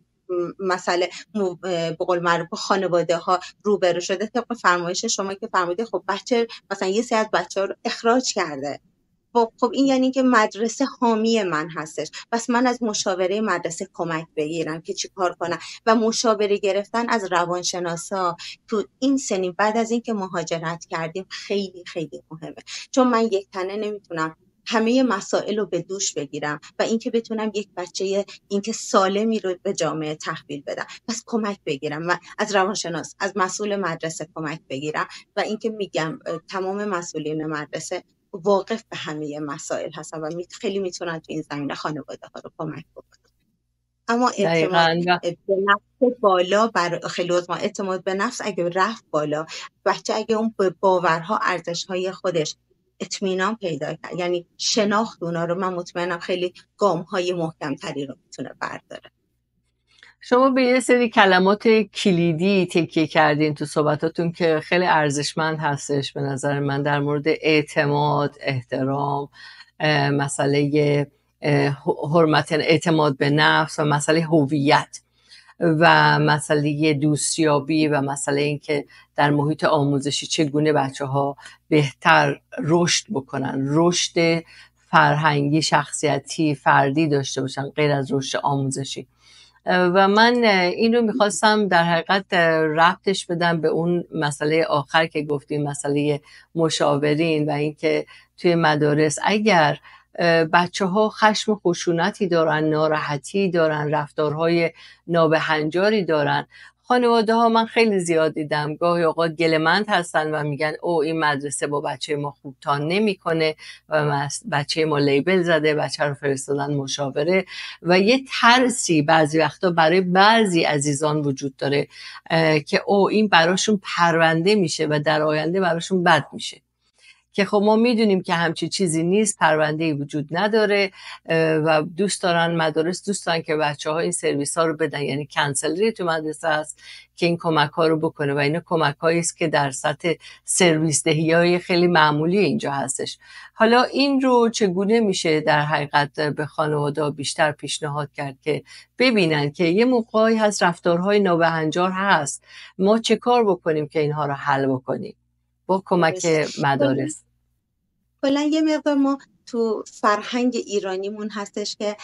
مسئله به قول معروف خانواده ها روبرو شده. طبق فرمایش شما که فرمودید خب بچه مثلا یه سری از بچه‌ها رو اخراج کرده، خب این یعنی که مدرسه حامی من هستش، پس من از مشاوره مدرسه کمک بگیرم که چی کار کنم. و مشاوره گرفتن از روانشناسا تو این سنین بعد از اینکه مهاجرت کردیم خیلی خیلی مهمه، چون من یک تنه نمیتونم همه مسائل رو به دوش بگیرم و اینکه بتونم یک بچه اینکه سالمی رو به جامعه تحویل بدم، پس کمک بگیرم و از روانشناس، از مسئول مدرسه کمک بگیرم. و اینکه میگم تمام مسئولین مدرسه واقف به همه مسائل هستن و خیلی میتونن تو این زمینه خانواده ها رو کمک بکنن. اما اعتماد به نفس بالا خیلی ما اعتماد به نفس اگه رفت بالا، بچه اگه اون باورها، ارزش‌های خودش اطمینان پیدا کرد، یعنی شناخت اونا رو، من مطمئنم خیلی گام‌های محکم‌تری رو میتونه برداره. شما به یه سری کلمات کلیدی تکیه کردین تو صحبتاتون که خیلی ارزشمند هستش به نظر من، در مورد اعتماد، احترام، مسئله حرمت، اعتماد به نفس و مسئله هویت. و مسئله دوستیابی و مسئله این که در محیط آموزشی چگونه بچه ها بهتر رشد بکنن، رشد فرهنگی، شخصیتی، فردی داشته باشن غیر از رشد آموزشی. و من این رو میخواستم در حقیقت ربطش بدم به اون مسئله آخر که گفتیم، مسئله مشاورین و اینکه توی مدارس اگر بچه ها خشم و خشونتی دارن، ناراحتی دارن، رفتارهای نابهنجاری دارن، خانواده ها من خیلی زیاد دیدم گاهی اوقات گله‌مند هستن و میگن او این مدرسه با بچه ما خوب تا نمیکنه و بچه ما لیبل زده، بچه رو فرستادن مشاوره و یه ترسی بعضی وقتا برای بعضی عزیزان وجود داره که او این براشون پرونده میشه و در آینده براشون بد میشه، که خب ما میدونیم که همچی چیزی نیست، پرونده‌ای وجود نداره و دوست دارن مدارس دوست دارن که بچه‌ها این سرویس ها رو بدن، یعنی کانسلری تو مدرسه هست که این کمک ها رو بکنه و اینا کمک هایی است که در سطح سرویس دهی های خیلی معمولی اینجا هستش. حالا این رو چگونه میشه در حقیقت به خانواده بیشتر پیشنهاد کرد که ببینن که یه موقعی هست رفتارهای نابهنجار هست، ما چه کار بکنیم که اینها رو حل بکنیم با کمک مدارس؟ کلا یه مقدار ما تو فرهنگ ایرانیمون هستش که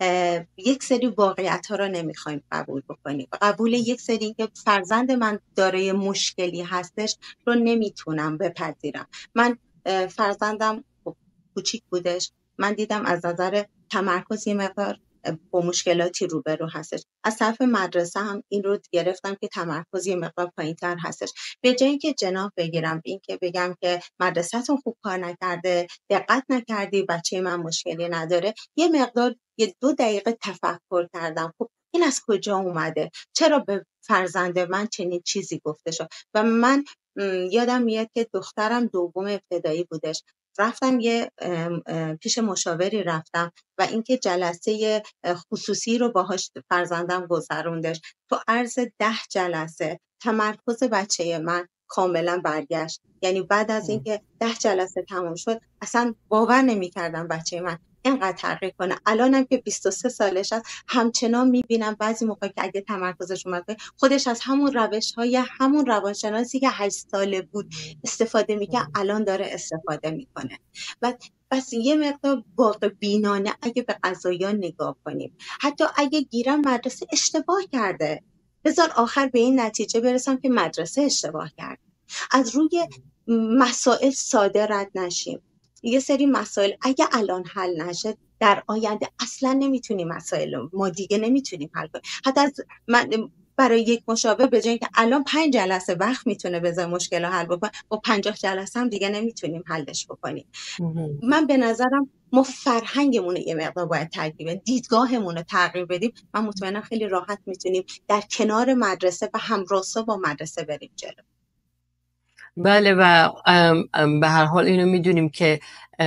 یک سری واقعیت ها رو نمیخوایم قبول بکنیم. قبول یک سری که فرزند من دارای مشکلی هستش رو نمیتونم بپذیرم. من فرزندم کوچیک بودش، من دیدم از نظر تمرکز یه مقدار با مشکلاتی روبرو هستش. از طرف مدرسه هم این رو گرفتم که تمرکز یه مقدار پایین‌تر هستش. به جای اینکه جناح بگیرم، این که بگم که مدرسه‌تون خوب کار نکرده، دقت نکردی، بچه من مشکلی نداره، یه مقدار یه 2 دقیقه تفکر کردم. خب این از کجا اومده؟ چرا به فرزند من چنین چیزی گفته شد؟ و من یادم میاد که دخترم دوم ابتدایی بودش، رفتم یه پیش مشاوری رفتم و اینکه جلسه خصوصی رو باهاش فرزندم گذروندش. تو عرض 10 جلسه تمرکز بچه من کاملا برگشت. یعنی بعد از اینکه 10 جلسه تموم شد اصلا باور نمی‌کردم بچه من اینقدر تغییر کنه. الانم که 23 سالش است همچنان میبینم بعضی موقع که اگه تمرکزش اومد خودش از همون روش‌های همون روانشناسی که 8 ساله بود استفاده میکنه الان داره استفاده میکنه. و بس یه مقدار واقع بینانه اگه به قضایا نگاه کنیم، حتی اگه گیرم مدرسه اشتباه کرده، بذار آخر به این نتیجه برسم که مدرسه اشتباه کرده. از روی مسائل ساده رد نشیم. یه سری مسائل اگه الان حل نشه در آینده اصلا نمیتونیم مسائل ما دیگه نمیتونیم حل کنیم. حتی از من برای یک مشاور به جای اینکه الان 5 جلسه وقت میتونه بذاره مشکل رو حل بکنه، با 50 جلسه هم دیگه نمیتونیم حلش بکنیم. من به نظرم ما فرهنگمون یه مقدار باید تغییر بدیم، دیدگاهمون رو تغییر بدیم. من مطمئنم خیلی راحت میتونیم در کنار مدرسه و همراستا با مدرسه بریم جلو. بله و به هر حال اینو میدونیم که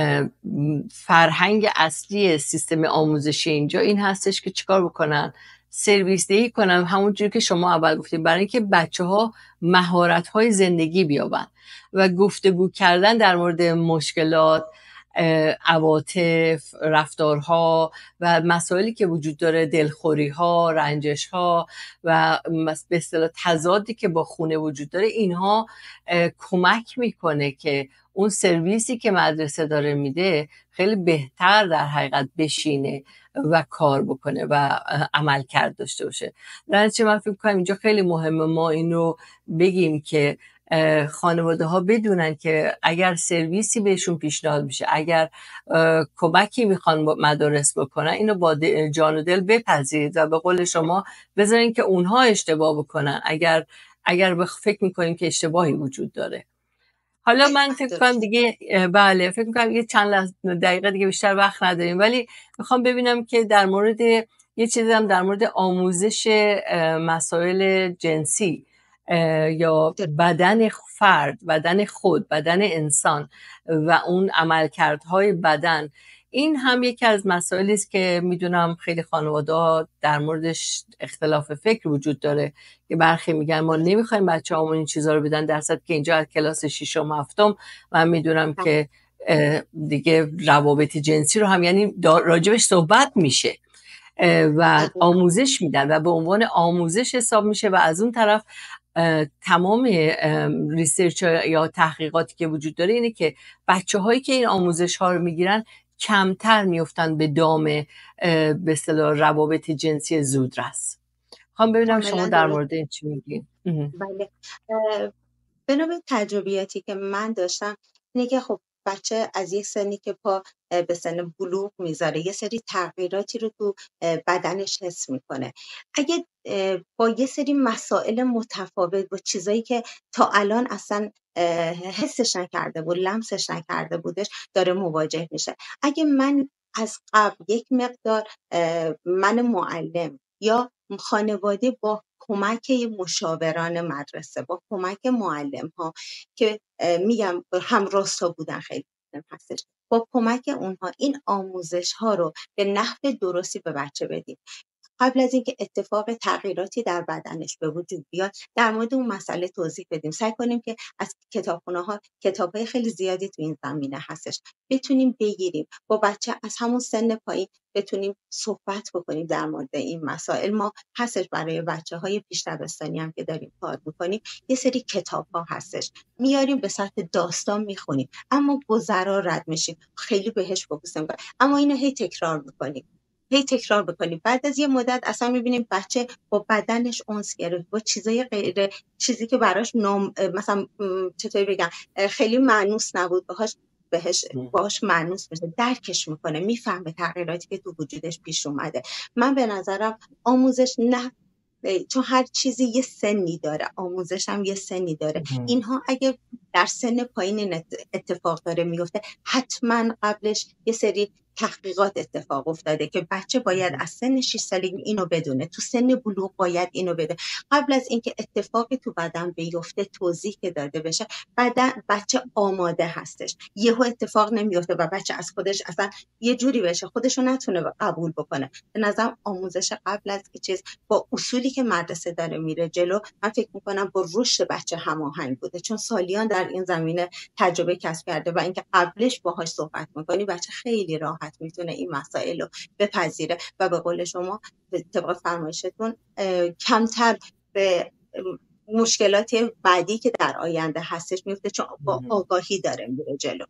فرهنگ اصلی سیستم آموزشی اینجا این هستش که چیکار بکنن؟ سرویس دهی کنن، همونجوری که شما اول گفتید، برای اینکه بچه‌ها مهارت‌های زندگی بیابن و گفتگو کردن در مورد مشکلات، عواطف، رفتارها و مسائلی که وجود داره، دلخوری‌ها، رنجش‌ها و به اصطلاح تضادی که با خونه وجود داره، اینها کمک میکنه که اون سرویسی که مدرسه داره میده خیلی بهتر در حقیقت بشینه و کار بکنه و عمل کرد داشته باشه. در نتیجه من فکر کنم اینجا خیلی مهمه ما این رو بگیم که خانواده ها بدونن که اگر سرویسی بهشون پیشنهاد میشه، اگر کمکی میخوان مدارس بکنن، اینو با جان و دل بپذیرید و به قول شما بذارین که اونها اشتباه بکنن اگر فکر میکنیم که اشتباهی وجود داره. حالا من فکر کنم دیگه بله فکر میکنم یه چند دقیقه دیگه بیشتر وقت نداریم، ولی میخوام ببینم که در مورد یه چیزی هم در مورد آموزش مسائل جنسی یا بدن فرد، بدن خود، بدن انسان و اون عملکردهای بدن، این هم یکی از مسائلی است که میدونم خیلی خانواده‌ها در موردش اختلاف فکر وجود داره که برخی میگن ما نمیخوایم بچه‌هامون این چیزا رو بدن، در صورتی که اینجا از کلاس 6 و 7 من میدونم که دیگه روابط جنسی رو هم یعنی راجبش صحبت میشه و آموزش میدن و به عنوان آموزش حساب میشه و از اون طرف تمام ریسرچ یا تحقیقاتی که وجود داره اینه که بچه هایی که این آموزش ها رو میگیرن کمتر میفتن به دام به اصطلاح روابط جنسی زودرس. خواهم ببینم شما در مورد این چی میگین؟ بله، به نوع تجربیاتی که من داشتم اینه که خب بچه از یک سنی که پا به سن بلوغ میذاره یه سری تغییراتی رو تو بدنش حس میکنه. اگه با یه سری مسائل متفاوت با چیزایی که تا الان اصلا حسش نکرده بود، لمسش نکرده بودش، داره مواجه میشه. اگه من از قبل یک مقدار من معلم یا خانواده با کمک مشاوران مدرسه، با کمک معلم ها که میگم هم راستا بودن خیلی هستش، با کمک اونها این آموزش ها رو به نحو درستی به بچه بدیم، قبل از اینکه اتفاق تغییراتی در بدنش به وجود بیاد در مورد اون مسئله توضیح بدیم. سعی کنیم که از کتاب‌های خیلی زیادی تو این زمینه هستش بتونیم بگیریم، با بچه از همون سن پایین بتونیم صحبت بکنیم در مورد این مسائل. ما هستش برای بچه‌های پیش دبستانی هم که داریم کار می‌کنیم یه سری کتاب‌ها هستش میاریم به سطح داستان می‌خونیم، اما گذرا رد میشیم، خیلی بهش فوکوس نمی‌کنیم، اما اینو هی تکرار بکنیم. بعد از یه مدت اصلا میبینیم بچه با بدنش انس گرفت، با چیزای غیر، چیزی که براش مثلا چطوری بگم خیلی مانوس نبود باهاش مانوس میشه، درکش میکنه، میفهمه تغییراتی که تو وجودش پیش اومده. من به نظرم آموزش نه، چون هر چیزی یه سنی داره، آموزش هم یه سنی داره. اینها اگه در سن پایین اتفاق داره میفته، حتما قبلش یه سری تحقیقات اتفاق افتاده که بچه باید از سن 6 سالگی اینو بدونه، تو سن بلوغ باید اینو بده. قبل از اینکه اتفاقی تو بدن بیفته توضیح که داده بشه، بعدن بچه آماده هستش. یهو اتفاق نمیفته و بچه از خودش اصلا یه جوری بشه خودشو نتونه قبول بکنه. به نظرم آموزش قبل از چیز با اصولی که مدرسه داره میره جلو، من فکر میکنم با رشد بچه هماهنگ بوده، چون سالیان در این زمینه تجربه کسب کرده و اینکه قبلش باهاش صحبت میکنی بچه خیلی راحت میتونه این مسائل رو بپذیره و به قول شما طبق فرمایشتون کمتر به مشکلات بعدی که در آینده هستش میفته، چون با آگاهی داره میره جلو.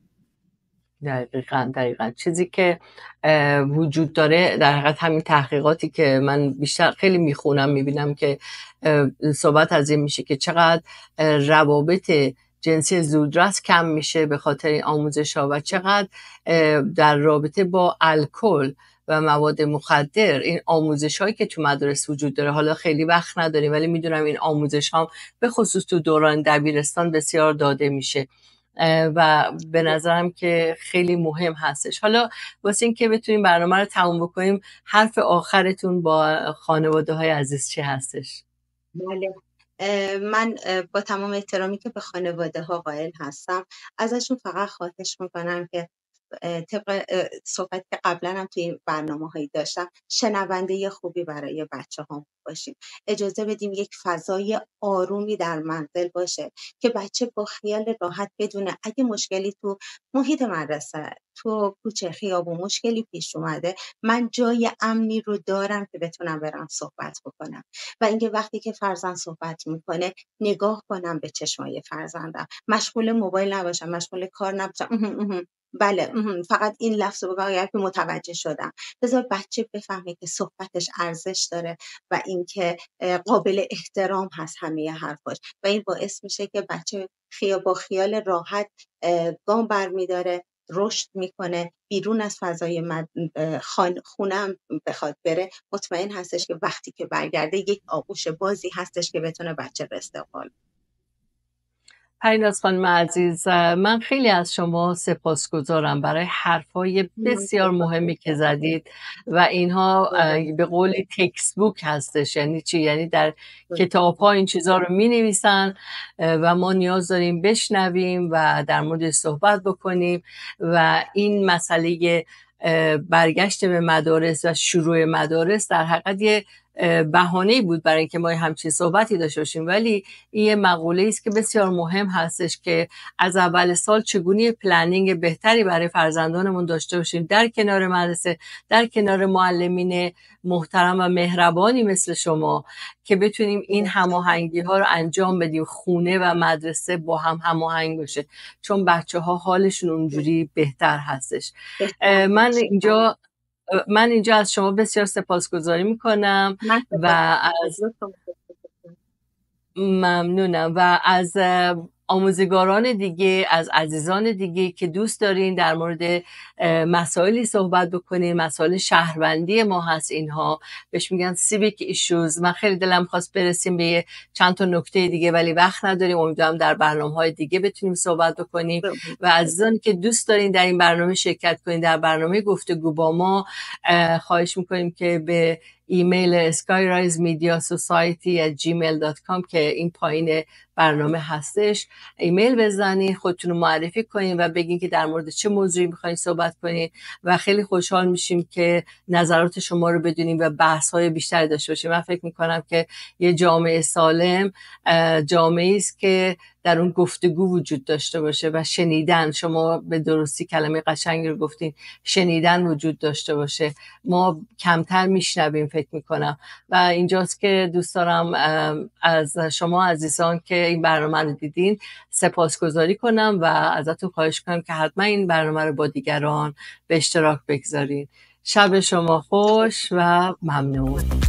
دقیقاً چیزی که وجود داره در حقیقت همین تحقیقاتی که من بیشتر خیلی میخونم میبینم که صحبت از این میشه که چقدر روابط جنسی زودرس کم میشه به خاطر این آموزش ها و چقدر در رابطه با الکل و مواد مخدر این آموزش هایی که تو مدارس وجود داره. حالا خیلی وقت نداریم ولی میدونم این آموزش ها به خصوص تو دوران دبیرستان بسیار داده میشه و به نظرم که خیلی مهم هستش. حالا واسه این که بتونیم برنامه رو تموم بکنیم، حرف آخرتون با خانواده های عزیز چی هستش؟ بله، من با تمام احترامی که به خانواده ها قائل هستم ازشون فقط خواهش میکنم که طبق صحبت که قبلا هم توی این برنامه‌هایی داشتم، شنونده خوبی برای بچه‌هام باشیم. اجازه بدیم یک فضای آرومی در منزل باشه که بچه با خیال راحت بدونه اگه مشکلی تو محیط مدرسه، تو کوچه خیابون مشکلی پیش اومده، من جای امنی رو دارم که بتونم برم صحبت بکنم. و اینکه وقتی که فرزند صحبت میکنه نگاه کنم به چشمای فرزندم، مشغول موبایل نباشم، مشغول کار نباشم. بله، فقط این لفظ رو بگم که متوجه شدم. بذار بچه بفهمه که صحبتش ارزش داره و اینکه قابل احترام هست همه حرفاش، و این باعث میشه که بچه با خیال راحت گام برمیداره، رشد میکنه، بیرون از فضای خونم بخواد بره، مطمئن هستش که وقتی که برگرده یک آغوش بازی هستش که بتونه بچه رو استقبال. پریناز خانم عزیز، من خیلی از شما سپاسگزارم برای حرفای بسیار مهمی که زدید و اینها به قولی تکست بوک هستش. یعنی چی؟ یعنی در کتاب ها این چیزها رو می نویسن و ما نیاز داریم بشنویم و در مورد صحبت بکنیم و این مسئله برگشت به مدارس و شروع مدارس در حقیقت یه بهانه‌ای بود برای اینکه ما همچین صحبتی داشته باشیم، ولی این یه مقوله است که بسیار مهم هستش که از اول سال چگونه پلنینگ بهتری برای فرزندانمون داشته باشیم در کنار مدرسه، در کنار معلمین محترم و مهربانی مثل شما که بتونیم این هماهنگی ها رو انجام بدیم، خونه و مدرسه با هم هماهنگ باشه، چون بچه ها حالشون اونجوری بهتر هستش. من اینجا از شما بسیار سپاسگزاری میکنم و از ممنونم و از آموزگاران دیگه، از عزیزان دیگه که دوست دارین در مورد مسائلی صحبت بکنین، مسائل شهروندی ما هست، اینها بهش میگن civic issues. من خیلی دلم خواست برسیم به چند تا نکته دیگه ولی وقت نداریم، امیدوارم در برنامه‌های دیگه بتونیم صحبت بکنیم. و عزیزانی که دوست دارین در این برنامه شرکت کنین، در برنامه گفتگو با ما، خواهش میکنیم که به ایمیل skyrisemediasociety@gmail.com که این پایین برنامه هستش ایمیل بزنین، خودتون رو معرفی کنین و بگین که در مورد چه موضوعی میخواین صحبت کنین و خیلی خوشحال میشیم که نظرات شما رو بدونیم و بحث‌های بیشتری داشته باشیم. من فکر میکنم که یه جامعه سالم جامعه‌ای است که در اون گفتگو وجود داشته باشه و شنیدن، شما به درستی کلمه قشنگی رو گفتین، شنیدن وجود داشته باشه. ما کمتر میشنویم فکر میکنم و اینجاست که دوست دارم از شما عزیزان که این برنامه رو دیدین سپاسگزاری کنم و ازتون خواهش کنم که حتما این برنامه رو با دیگران به اشتراک بگذارین. شب شما خوش و ممنون.